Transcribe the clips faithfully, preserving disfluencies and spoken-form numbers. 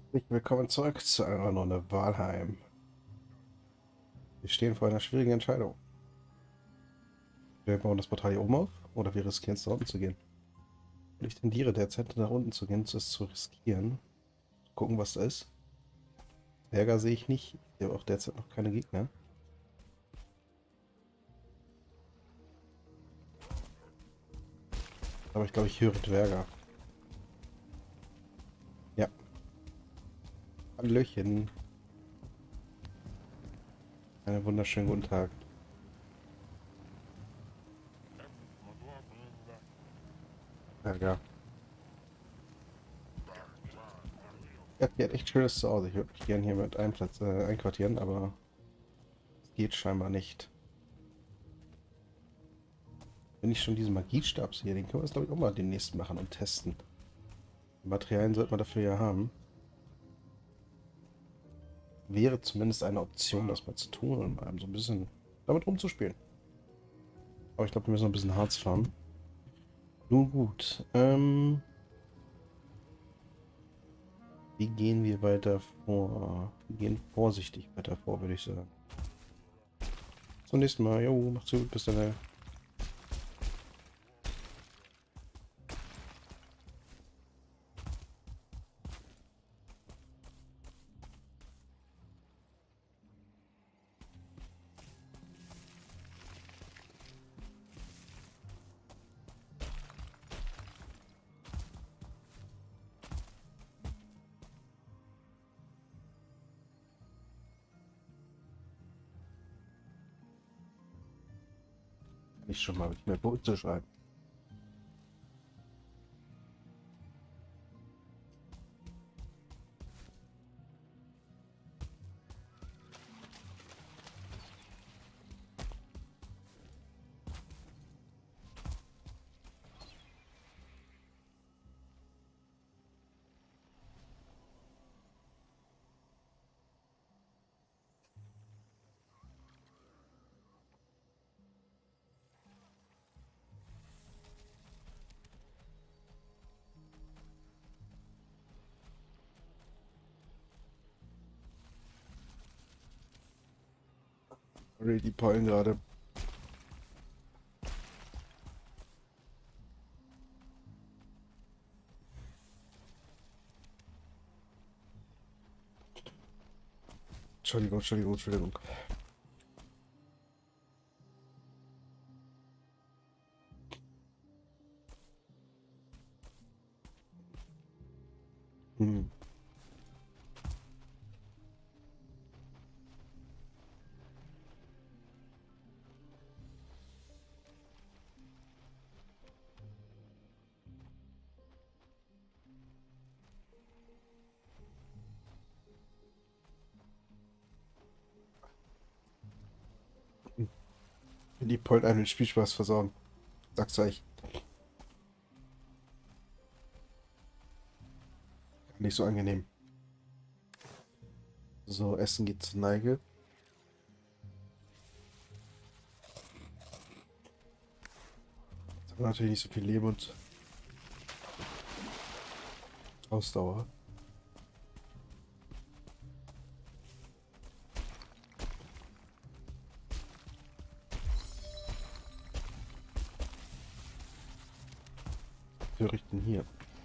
Willkommen zurück zu einer Runde Valheim. Wir stehen vor einer schwierigen Entscheidung. Wir bauen das Portal hier oben auf oder wir riskieren es, nach unten zu gehen. Und ich tendiere derzeit nach unten zu gehen, es zu riskieren. Gucken, was da ist. Ärger sehe ich nicht. Ich habe auch derzeit noch keine Gegner. Aber ich glaube, ich höre Dwerger. Ja. Hallöchen. Einen wunderschönen guten Tag. Dwerger. Ja, die hat echt schönes Zuhause. Ich würde mich gerne hier mit einplatz, äh, einquartieren, aber es geht scheinbar nicht. Wenn ich schon diesen Magiestab sehe, den können wir das glaube ich auch mal demnächst machen und testen. Die Materialien sollte man dafür ja haben. Wäre zumindest eine Option, das mal zu tun und mal so ein bisschen damit rumzuspielen. Aber ich glaube, wir müssen noch ein bisschen Harz farmen. Nun gut. Ähm, wie gehen wir weiter vor? Wir gehen vorsichtig weiter vor, würde ich sagen. Zum nächsten Mal. Jo, macht's gut. Bis dann. Nicht schon mal mit mir Boot zu schreiben. Sorry, die Pollen gerade. Entschuldigung, Entschuldigung, Entschuldigung. Hm. Die Pollen einen den Spielspaß versauen. Sag's euch. Nicht so angenehm. So, Essen geht zur Neige. Jetzt haben wir natürlich nicht so viel Leben und Ausdauer. Was höre ich denn hier?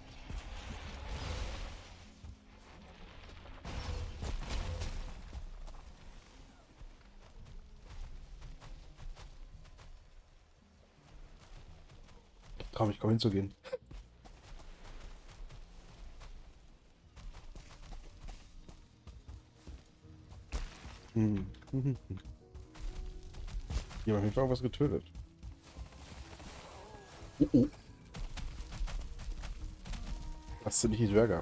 Ich traue mich kaum hinzugehen. Hm. Hier haben auf jeden Fall was getötet. Oh, oh. Das sind nicht die Zwerge.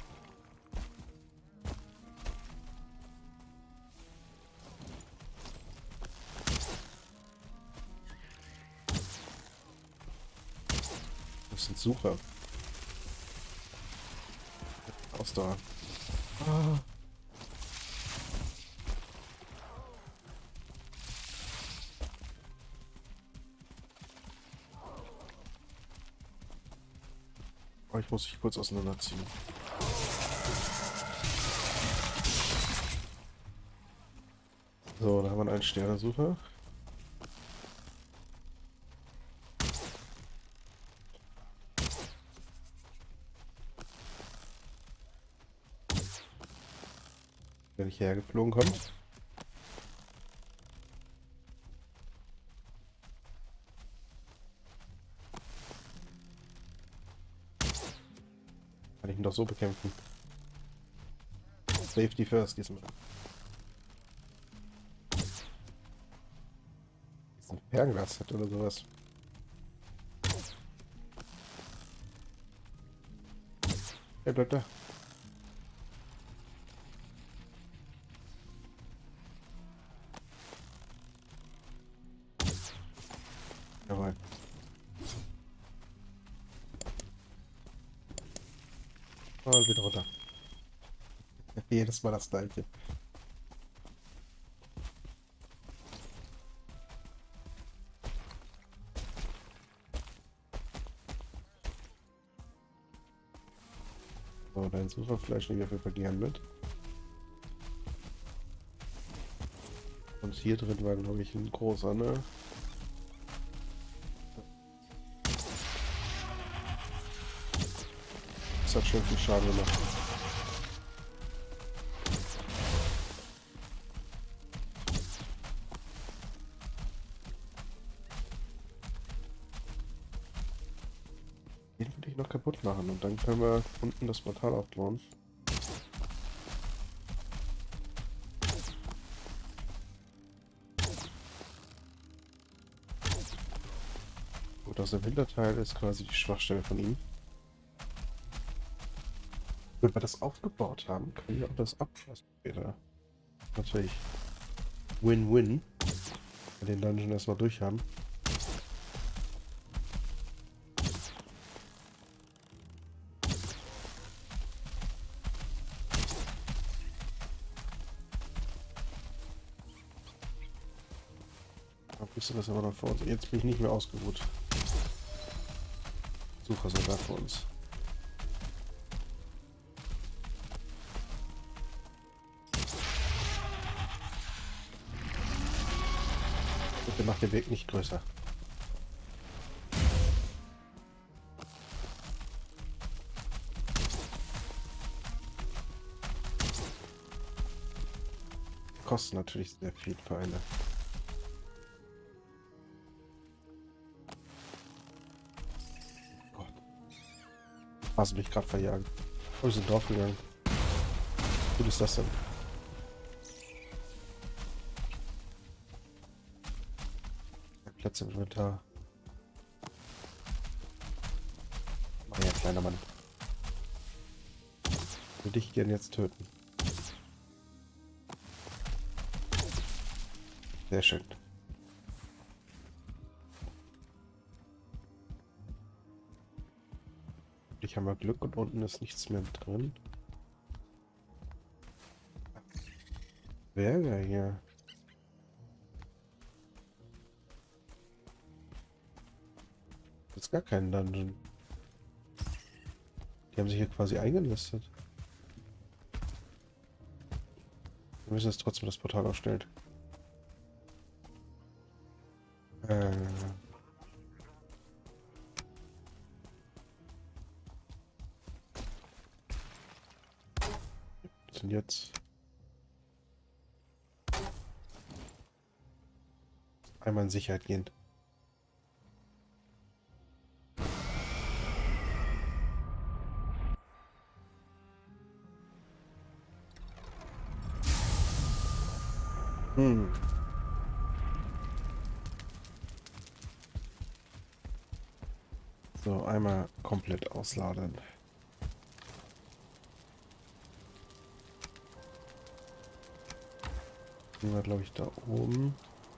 Das sind Sucher. Ausdauer. Ah. Oh, ich muss mich kurz auseinanderziehen. So, da haben wir einen Sternesucher. Der nicht hergeflogen kommt. Kann ich ihn doch so bekämpfen. Safety first diesmal. Ist ein Fernglas hat oder sowas. Er bleibt da. Jawohl. Und wieder runter. Jedes Mal das gleiche. So, dein Sucherfleisch nehme ich auf jeden Fall gern mit. Und hier drin war, glaube ich, ein großer, ne? Das hat schon viel Schaden gemacht. Den will ich noch kaputt machen und dann können wir unten das Portal aufbauen. Und aus dem Hinterteil ist quasi die Schwachstelle von ihm. Wenn wir das aufgebaut haben, können wir auch das abschließen später. Natürlich Win-Win. Wir den Dungeon erstmal durch haben. Wisst ihr, was aber noch vor uns? Jetzt bin ich nicht mehr ausgeruht. Sucher sogar vor uns. Bitte macht den Weg nicht größer. Kostet natürlich sehr viel Pfeile. Hast du mich gerade verjagen? Wo ist denn drauf gegangen? Wie ist das denn? Plätze im Inventar. Mach ja, kleiner Mann. Ich würde dich gerne jetzt töten. Sehr schön. Ich habe mal Glück und unten ist nichts mehr drin. Wer wäre hier? Das ist gar kein Dungeon. Die haben sich hier quasi eingenistet. Wir müssen jetzt trotzdem das Portal aufstellen. Äh. Und jetzt einmal in Sicherheit gehen. Hm. So, einmal komplett ausladen. Wir glaube ich da oben.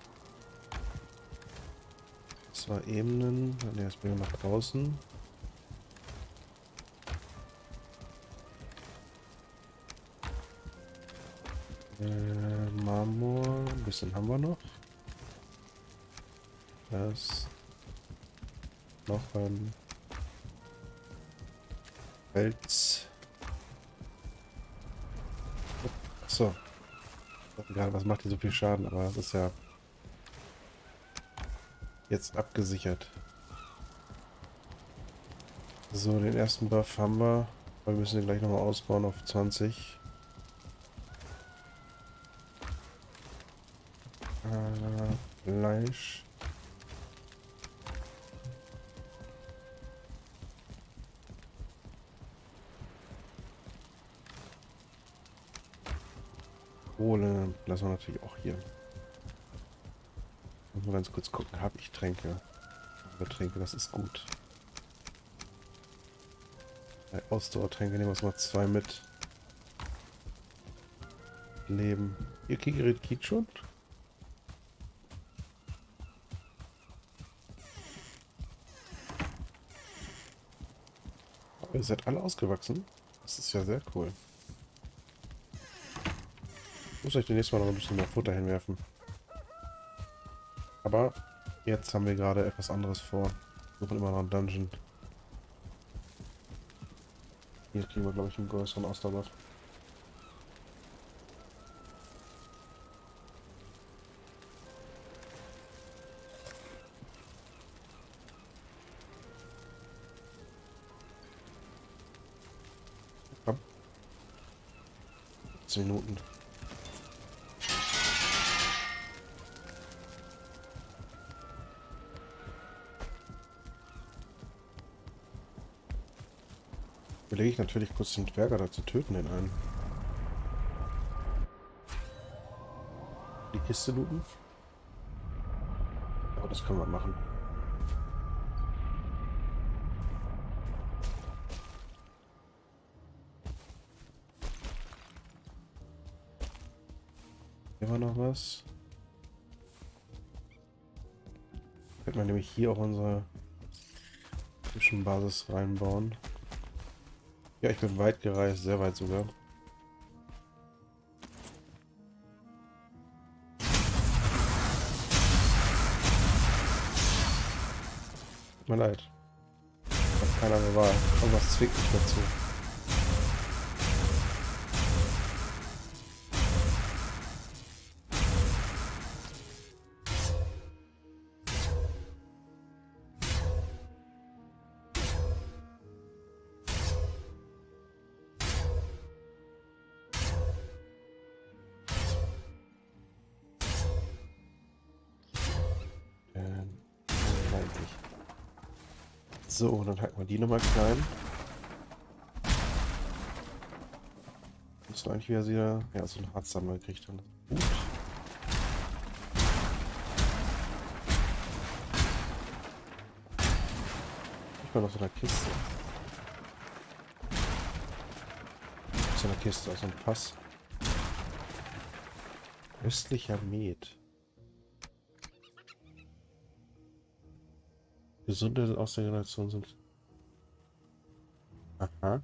Zwei Ebenen. Ne, das bringen wir nach draußen. Äh, Marmor. Ein bisschen haben wir noch. Das. Noch ein Holz. So. Egal, was macht hier so viel Schaden, aber das ist ja jetzt abgesichert. So, den ersten Buff haben wir. Wir müssen den gleich nochmal ausbauen auf zwanzig. Äh, Fleisch. Kohle lassen wir natürlich auch hier. Mal ganz kurz gucken, habe ich Tränke? Über Tränke, das ist gut. Bei Ausdauertränke nehmen wir uns mal zwei mit. Leben. Ihr Kigerit geht schon. Oh, ihr seid alle ausgewachsen. Das ist ja sehr cool. Ich muss euch demnächst mal noch ein bisschen mehr Futter hinwerfen. Aber jetzt haben wir gerade etwas anderes vor. Wir suchen immer noch einen Dungeon. Hier kriegen wir, glaube ich, einen größeren Ausdauerbuff. Komm. zehn Minuten. Überlege ich natürlich kurz den Dwerger da zu töten, den einen. Die Kiste looten. Aber das können wir machen. Hier war noch was. Könnte man nämlich hier auch unsere Zwischenbasis reinbauen. Ja, ich bin weit gereist, sehr weit sogar. Tut mir leid. Ich habe keine andere Wahl. Irgendwas zwickt mich dazu. So, dann halten wir die nochmal klein. Müssen eigentlich wieder wieder. Ja, so ein Harz haben wir gekriegt. Dann. Gut. Ich war noch so eine Kiste. So eine Kiste aus einem Fass. Östlicher Met. Gesunde aus der Generation sind. Aha.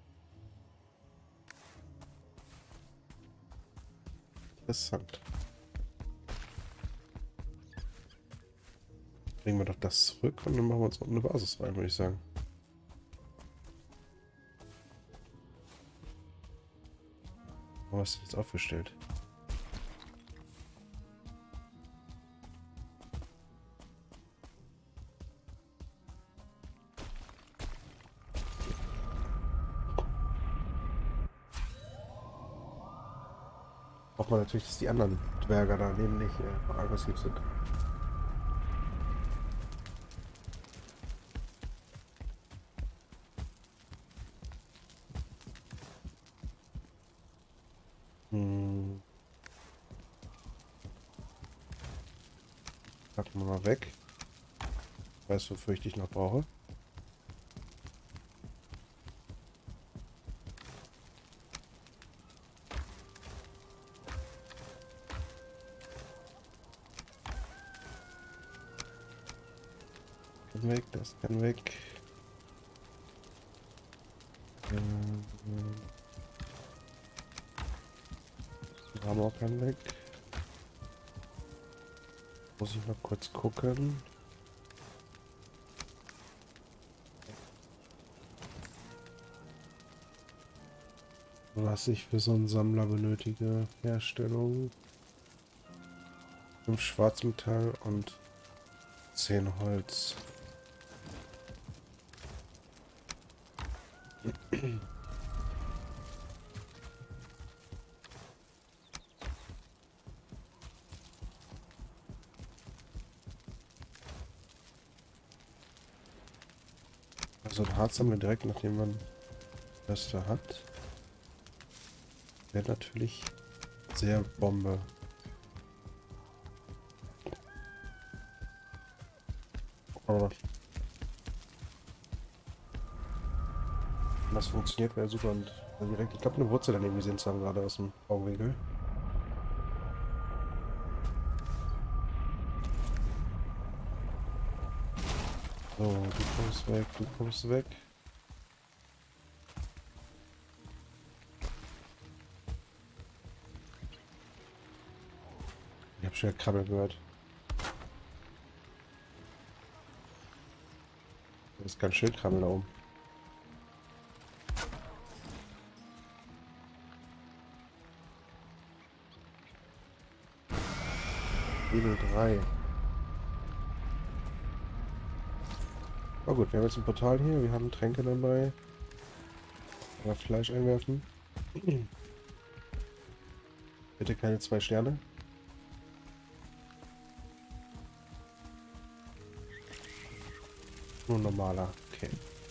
Interessant. Bringen wir doch das zurück und dann machen wir uns unten eine Basis rein, würde ich sagen. Warum hast du jetzt aufgestellt? Hofft man natürlich, dass die anderen Dwerger da nämlich äh, aggressiv sind. Hm. Packen wir mal weg. Weißt du, wofür ich dich noch brauche? Weg, das kann weg. Ähm, Ramor kann weg. Muss ich mal kurz gucken. Was ich für so einen Sammler benötige. Herstellung. fünf Schwarzmetall und zehn Holz. Also ein Harz haben wir direkt, nachdem man das da hat. Wäre natürlich sehr Bombe. Aber wenn das funktioniert, wäre super. Und direkt, ich glaube, eine Wurzel daneben gesehen zu haben, gerade aus dem Augenwinkel. So, du kommst weg, du kommst weg. Ich habe schon Krabbel gehört. Das ist ganz schön Krabbel da oben. Level drei. Oh gut, wir haben jetzt ein Portal hier, wir haben Tränke dabei. Oder Fleisch einwerfen. Bitte keine zwei Sterne. Nur normaler, okay.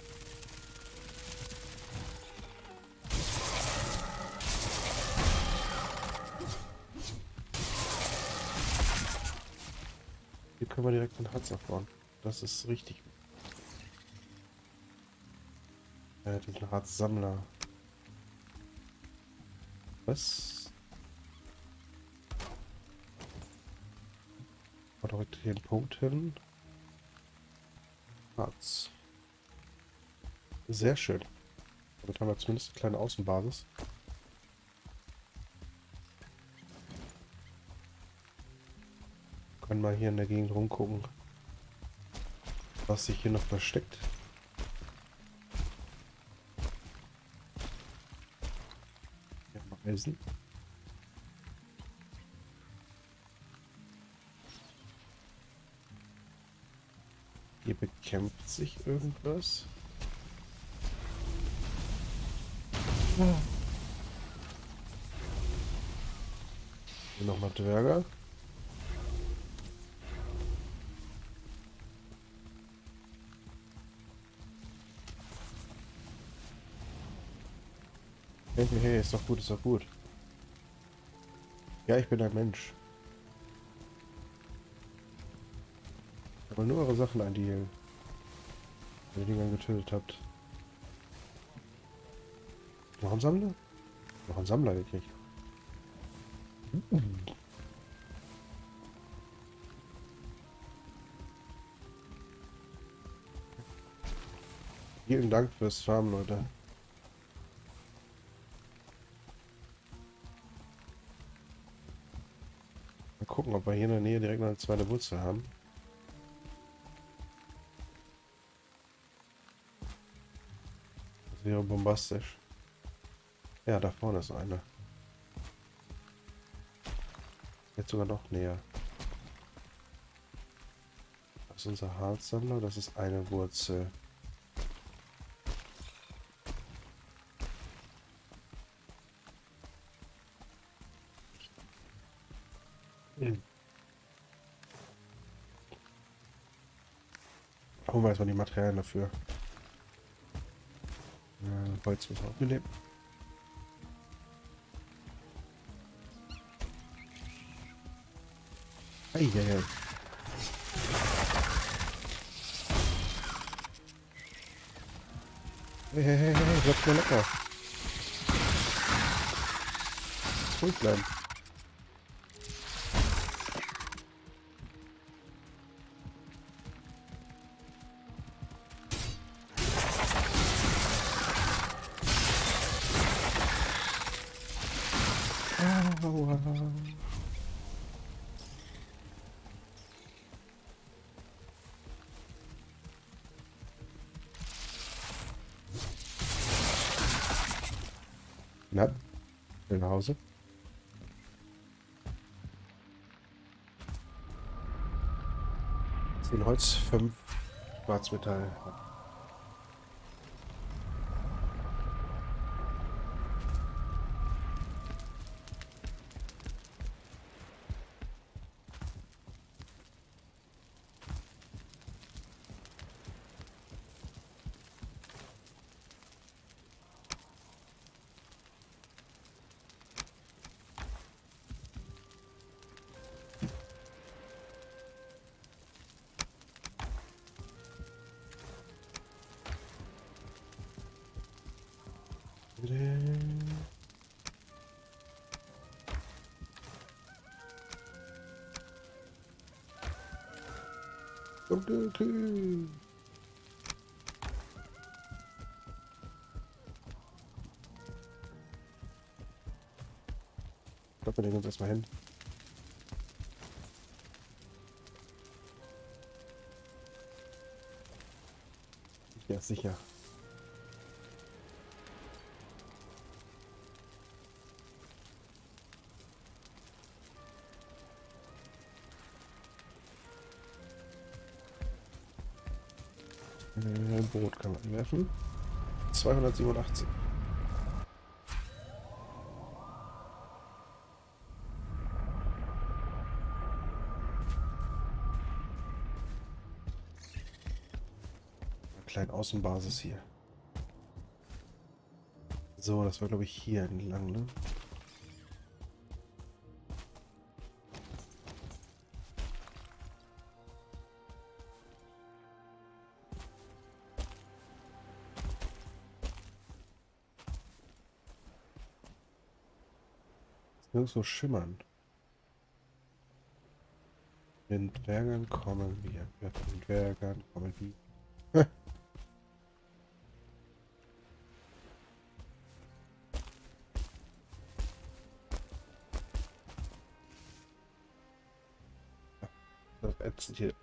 Hier können wir direkt ein Harz aufbauen. Das ist richtig. Ja, diesen Harzsammler. Was? War direkt hier einen Punkt hin. Harz. Sehr schön. Damit haben wir zumindest eine kleine Außenbasis. Können mal hier in der Gegend rumgucken, was sich hier noch versteckt. Ja, Eisen. Hier bekämpft sich irgendwas. Ja. Hier nochmal Dwerger. Hey, hey, hey, ist doch gut, ist doch gut. Ja, ich bin ein Mensch. Aber nur eure Sachen eindealen. Wenn ihr die dann getötet habt. Noch ein Sammler? Noch ein Sammler gekriegt. Mhm. Vielen Dank fürs Farmen, Leute. Mal gucken, ob wir hier in der Nähe direkt noch eine zweite Wurzel haben. Das wäre bombastisch. Ja, da vorne ist eine. Jetzt sogar noch näher. Das ist unser Harzsammler, das ist eine Wurzel. Hm. Holen wir erstmal die Materialien dafür. Äh, Holz müssen wir auch mitnehmen. Eieiei. Hey, hey, hey, hey, bleib mal locker. Ruhig bleiben. Aua. Na, Schnell nach Hause. zehn Holz, fünf Schwarzmetall. Dunkelkühl. Ich glaube, wir legen uns erstmal hin. Ja, sicher. Äh, Boot kann man werfen. zweihundertsiebenundachtzig. Eine kleine Außenbasis hier. So, das war glaube ich hier entlang, ne? Nirgendwo schimmern. Den Dwergen kommen wir. Ja, von den Dwergen kommen wir. Das ätzend hier.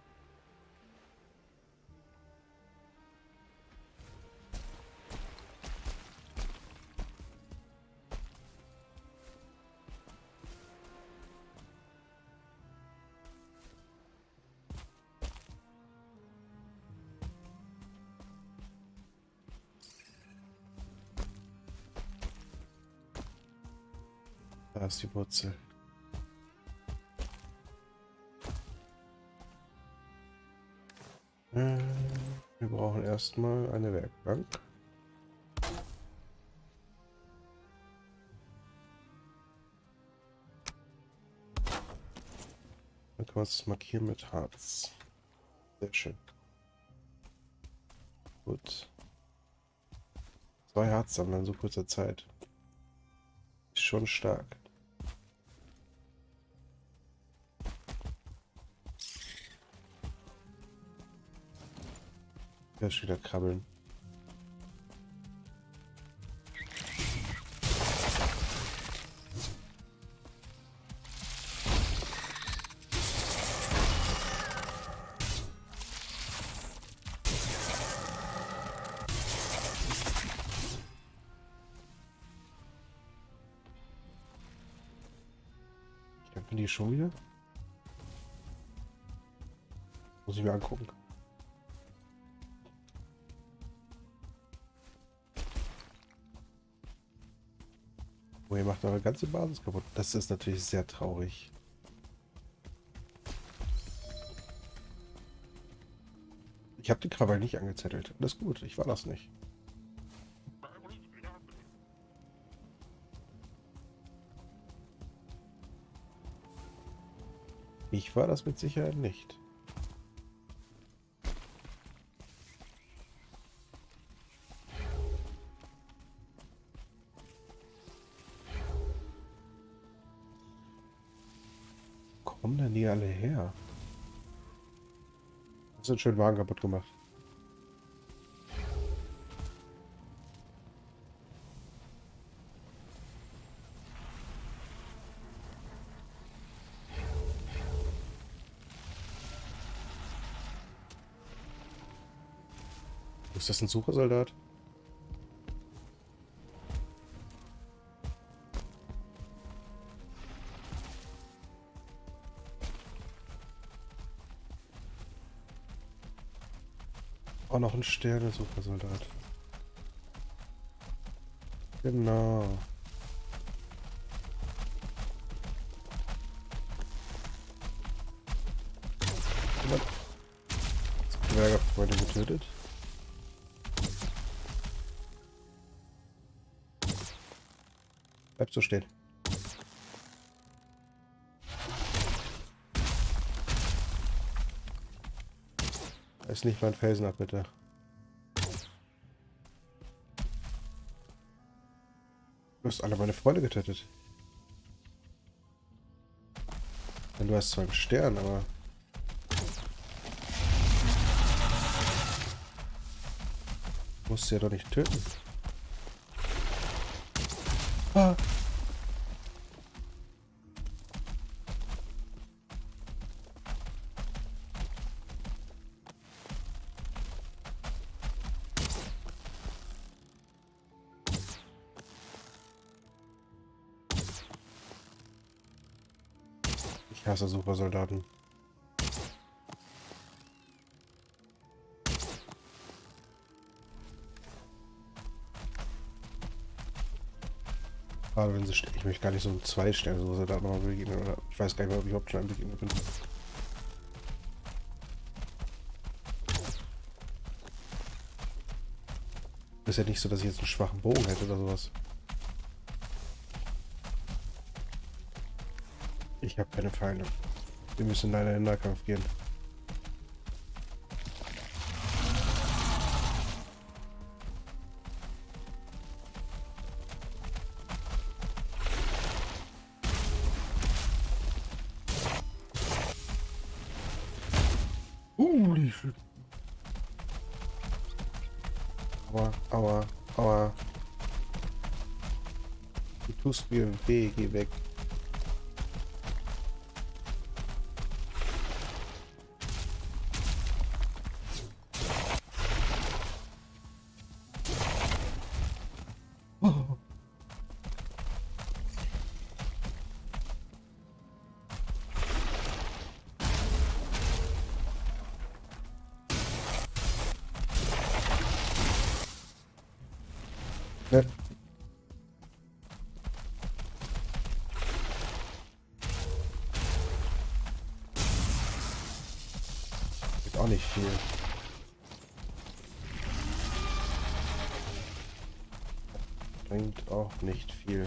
Da ist die Wurzel. Äh, wir brauchen erstmal eine Werkbank. Dann kann man es markieren mit Harz. Sehr schön. Gut. Zwei Harz sammeln in so kurzer Zeit. Ist schon stark. Ja, schon wieder krabbeln. Kämpfen die schon wieder? Muss ich mir angucken. Oh, ihr macht eure ganze Basis kaputt. Das ist natürlich sehr traurig. Ich habe den Krawall nicht angezettelt. Alles gut, ich war das nicht. Ich war das mit Sicherheit nicht. Wo kommen denn die alle her? Das sind schön Wagen kaputt gemacht. Ist das ein Suchersoldat? Auch noch ein Sterne-Supersoldat. Genau. Zwergerfreunde getötet. Bleib so stehen. Ist nicht mein Felsen ab, bitte. Du hast alle meine Freunde getötet. Und du hast zwar einen Stern, aber... Du musst sie ja doch nicht töten. Ah. Ich hasse Supersoldaten. Gerade wenn sie... Ich möchte gar nicht so ein zwei Sterne Soldaten nochmal begegnen. Oder ich weiß gar nicht mehr, ob ich überhaupt schon einen begegnet bin. Ist ja nicht so, dass ich jetzt einen schwachen Bogen hätte oder sowas. Ich habe keine Feinde. Wir müssen leider in den Nahkampf gehen. Holy shit. Aua, aua, aua. Du tust mir weh, geh weg. Oh. Ne. Gibt auch nicht viel. Bringt auch nicht viel.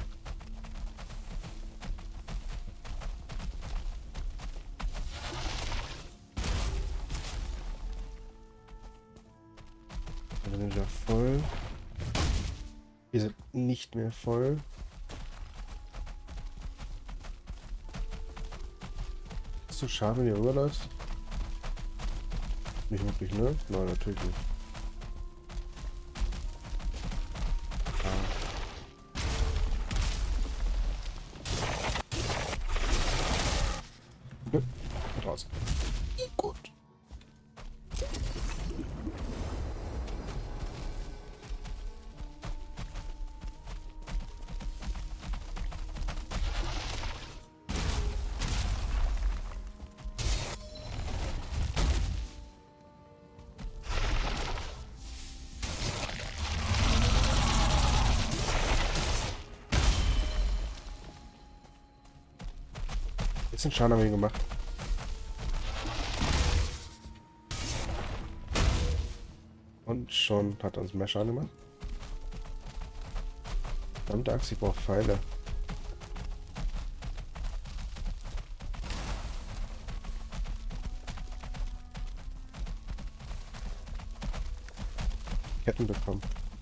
Wir sind wieder voll. Wir sind nicht mehr voll. Ist so schade, wenn ihr rüberläufst? Nicht wirklich, ne? Nein, natürlich nicht. Ah. Draußen. Gut. Jetzt den Schaden haben wir gemacht. Und schon hat er uns mehr Schaden gemacht. Verdammte Axt, ich brauche Pfeile. Ketten bekommen.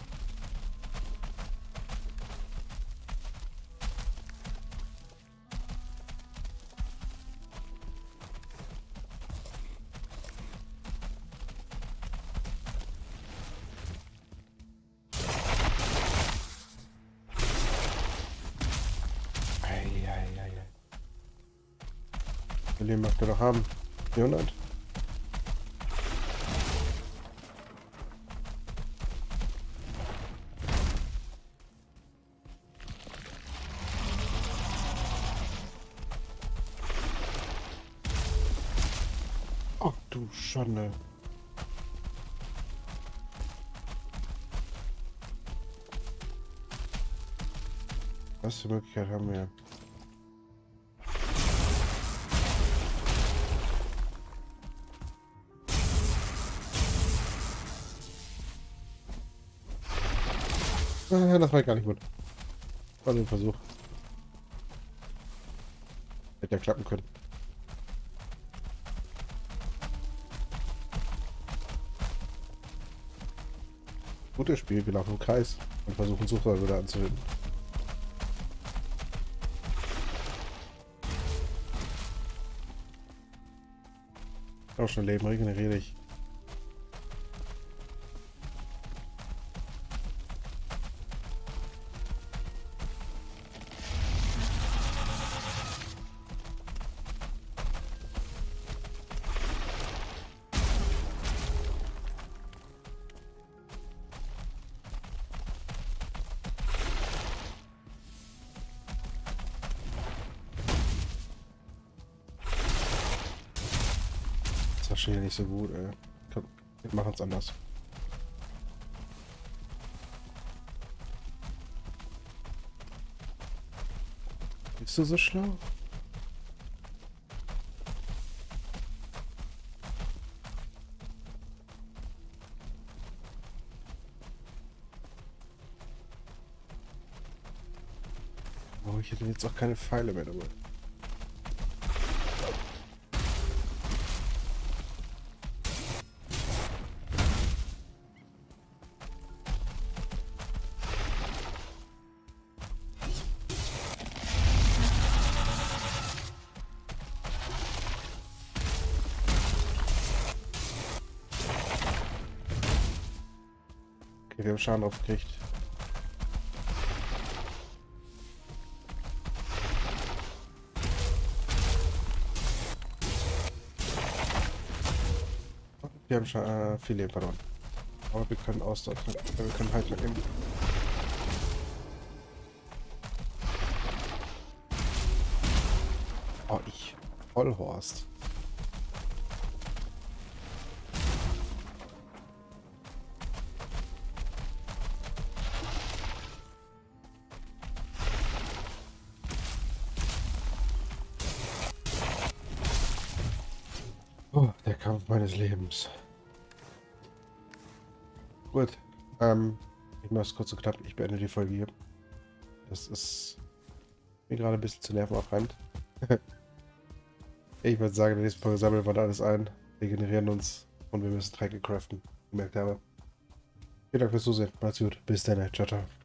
Wie viel macht er noch haben? vierhundert? Ach du Schande. Was für Möglichkeit haben wir? Ah, das war gar nicht gut. War nur ein Versuch. Hätte ja klappen können. Gutes Spiel, wir laufen im Kreis und versuchen Sucher wieder anzuhören. Auch schon Leben, regeneriere ich. Das war schon hier nicht so gut, ey. Komm, wir machen es anders. Bist du so schlau? Oh, ich hätte jetzt auch keine Pfeile mehr dabei. Okay, wir haben Schaden aufgekriegt. Wir haben schon äh, viel Leben verloren. Aber wir können Ausdauer, wir können halt nehmen. Oh, ich. Vollhorst. Oh, der Kampf meines Lebens. Gut. Ähm, ich mache es kurz und knapp. Ich beende die Folge hier. Das ist mir gerade ein bisschen zu nervenaufreibend. Ich würde sagen, in der nächsten Folge sammeln wir da alles ein, regenerieren uns und wir müssen Tränke craften. Gemerkt habe. Vielen Dank fürs Zusehen. Macht's gut. Bis dann. Ciao, ciao.